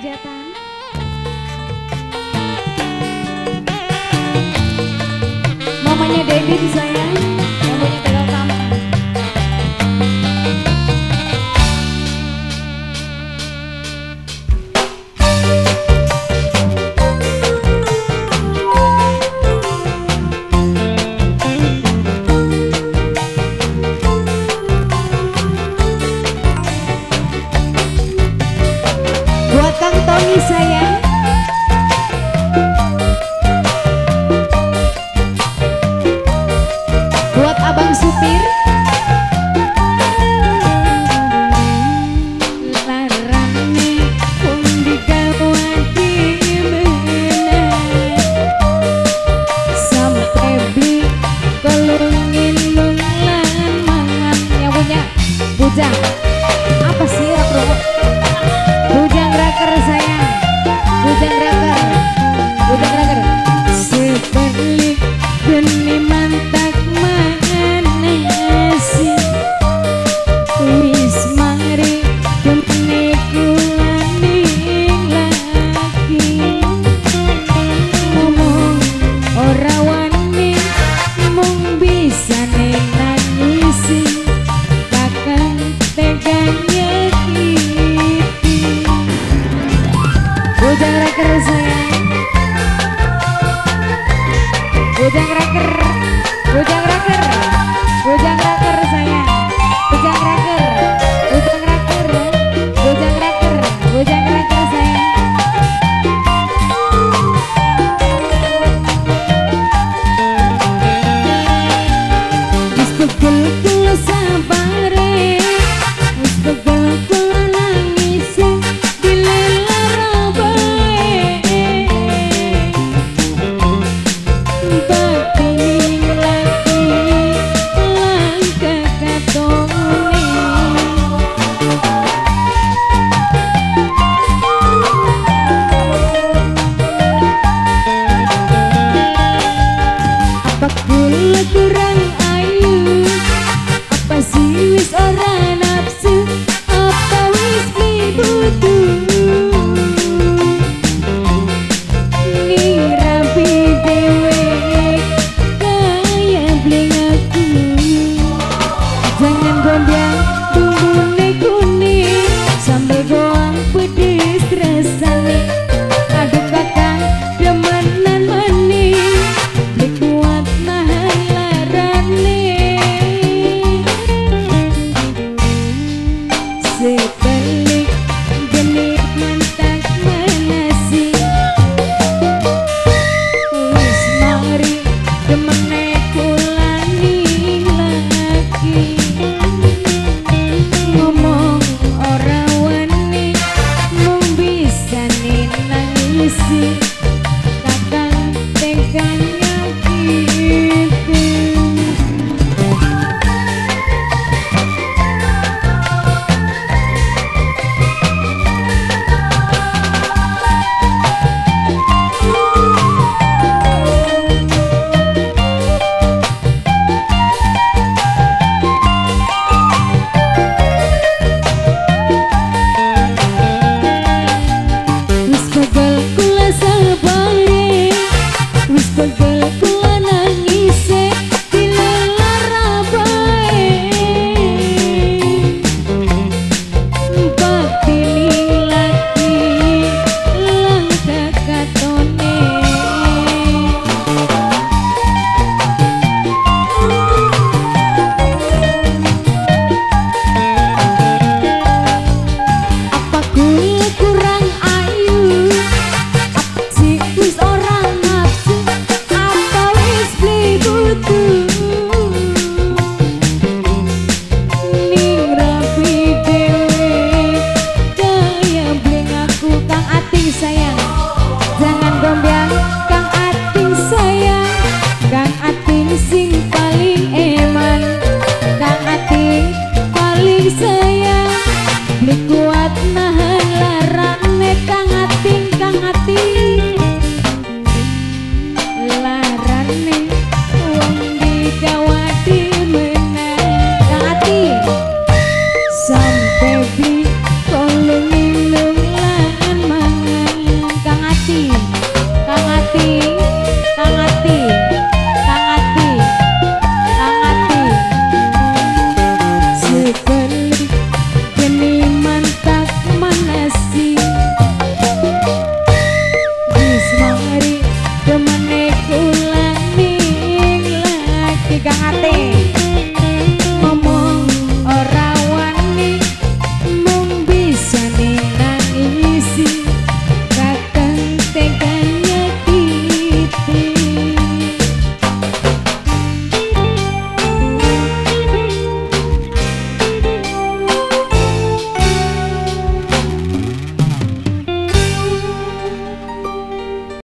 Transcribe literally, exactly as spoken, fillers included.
hajatan. Mamanya Dedi disayang, yang punya tegal kamu. Buat Kang Tony sayang. Buat Abang Supir. Larane pun digawati benar. Sampai beli kolongin lungan mangan. Yang punya bujang. Apa sih rak Bujang raker sayang, bujang raker, bujang raker. Sebalik benih mantak manasi, wis mari kemene kulaning lagi. Ngomong ora wani, mung bisa nangisi, kakang teganya. Bujang raker sayang, bujang raker, bujang raker, bujang raker sayang, bujang raker, bujang raker, bujang raker, bujang raker sayang. Wis pegel kula sabare, wis pegel kula nangis. Laki Teh.